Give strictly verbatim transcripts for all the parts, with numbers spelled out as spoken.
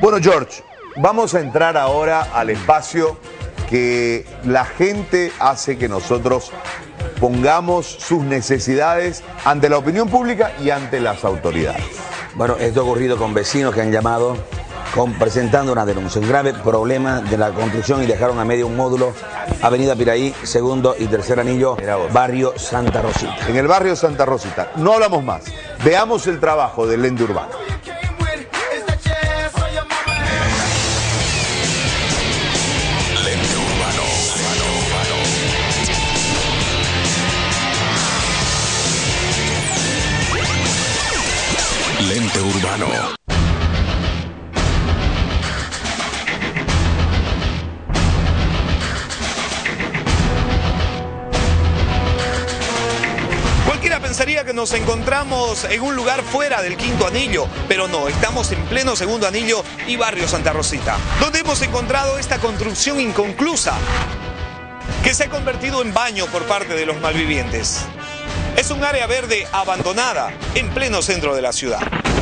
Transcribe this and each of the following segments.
Bueno, George, vamos a entrar ahora al espacio que la gente hace que nosotros pongamos sus necesidades ante la opinión pública y ante las autoridades. Bueno, esto ha ocurrido con vecinos que han llamado con, presentando una denuncia, un grave problema de la construcción y dejaron a medio un módulo, Avenida Piraí, segundo y tercer anillo, barrio Santa Rosita. En el barrio Santa Rosita. No hablamos más. Veamos el trabajo del ente urbano. Lente Urbano. Cualquiera pensaría que nos encontramos en un lugar fuera del quinto anillo, pero no, estamos en pleno segundo anillo y barrio Santa Rosita, donde hemos encontrado esta construcción inconclusa que se ha convertido en baño por parte de los malvivientes. Es un área verde abandonada en pleno centro de la ciudad.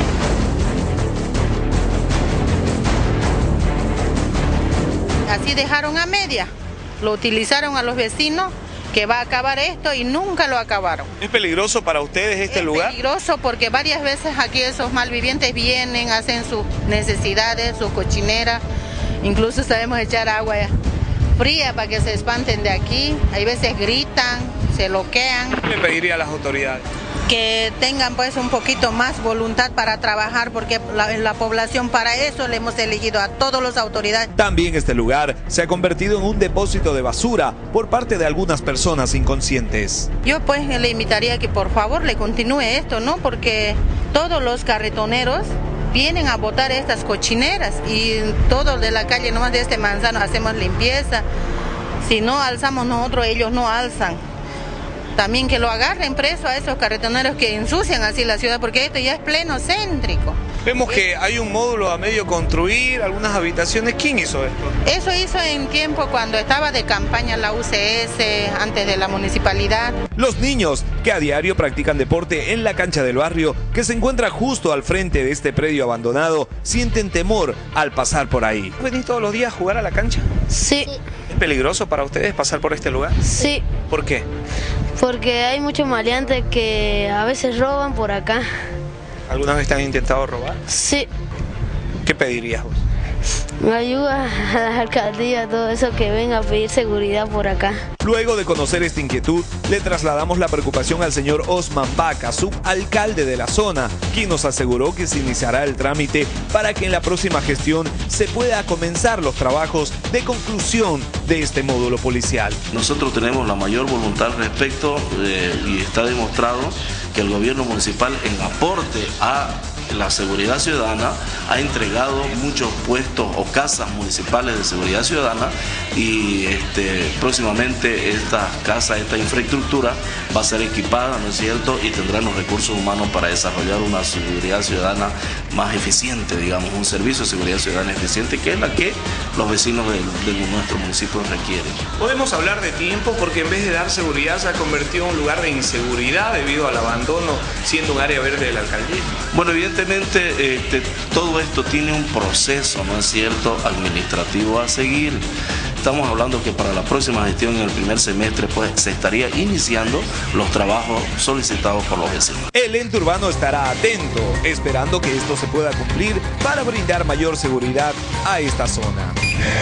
Así dejaron a media, lo utilizaron a los vecinos que va a acabar esto y nunca lo acabaron. ¿Es peligroso para ustedes este es lugar? Es peligroso porque varias veces aquí esos malvivientes vienen, hacen sus necesidades, sus cochineras, incluso sabemos echar agua fría para que se espanten de aquí, hay veces gritan, se loquean. ¿Qué le pediría a las autoridades? Que tengan pues un poquito más voluntad para trabajar, porque la, la población para eso le hemos elegido a todas las autoridades. También este lugar se ha convertido en un depósito de basura por parte de algunas personas inconscientes. Yo pues le invitaría que por favor le continúe esto, ¿no? Porque todos los carretoneros vienen a botar estas cochineras y todos de la calle, nomás de este manzano, hacemos limpieza. Si no alzamos nosotros, ellos no alzan. También que lo agarren preso a esos carretoneros que ensucian así la ciudad, porque esto ya es pleno céntrico. Vemos que hay un módulo a medio construir, algunas habitaciones. ¿Quién hizo esto? Eso hizo en tiempo cuando estaba de campaña la U C S, antes de la municipalidad. Los niños que a diario practican deporte en la cancha del barrio, que se encuentra justo al frente de este predio abandonado, sienten temor al pasar por ahí. ¿Venís todos los días a jugar a la cancha? Sí. ¿Es peligroso para ustedes pasar por este lugar? Sí. ¿Por qué? Porque hay muchos maleantes que a veces roban por acá. ¿Alguna vez te han intentado robar? Sí. ¿Qué pedirías vos? Me ayuda a la alcaldía, todo eso, que venga a pedir seguridad por acá. Luego de conocer esta inquietud, le trasladamos la preocupación al señor Osman Vaca, subalcalde de la zona, quien nos aseguró que se iniciará el trámite para que en la próxima gestión se pueda comenzar los trabajos de conclusión de este módulo policial. Nosotros tenemos la mayor voluntad al respecto eh, y está demostrado que el gobierno municipal, en aporte a la seguridad ciudadana, ha entregado muchos puestos o casas municipales de seguridad ciudadana y este, próximamente esta casa, esta infraestructura va a ser equipada, ¿no es cierto? Y tendrán los recursos humanos para desarrollar una seguridad ciudadana más eficiente, digamos, un servicio de seguridad ciudadana eficiente, que es la que los vecinos de, de nuestro municipio requieren. Podemos hablar de tiempo porque en vez de dar seguridad se ha convertido en un lugar de inseguridad debido al abandono, siendo un área verde de la alcaldía. Bueno, evidentemente este, todo esto tiene un proceso, ¿no es cierto?, administrativo a seguir. Estamos hablando que para la próxima gestión, en el primer semestre, pues se estaría iniciando los trabajos solicitados por los vecinos. El ente urbano estará atento, esperando que esto se pueda cumplir para brindar mayor seguridad a esta zona.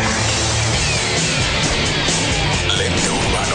Lente Urbano.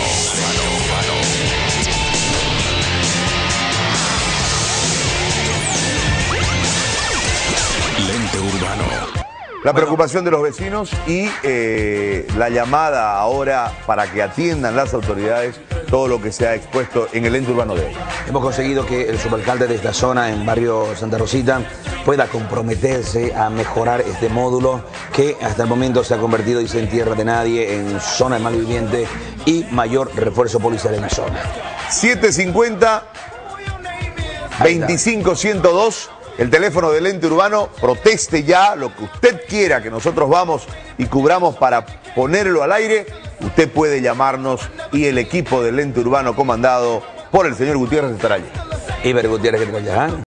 Lente Urbano. La preocupación de los vecinos y eh, la llamada ahora para que atiendan las autoridades todo lo que se ha expuesto en el ente urbano de hoy. Hemos conseguido que el subalcalde de esta zona, en barrio Santa Rosita, pueda comprometerse a mejorar este módulo que hasta el momento se ha convertido, dice, en tierra de nadie, en zona de malviviente y mayor refuerzo policial en la zona. siete cincuenta, veinticinco ciento dos. El teléfono del ente urbano, proteste ya lo que usted quiera que nosotros vamos y cubramos para ponerlo al aire. Usted puede llamarnos y el equipo del ente urbano comandado por el señor Gutiérrez estará allí. Iber Gutiérrez que te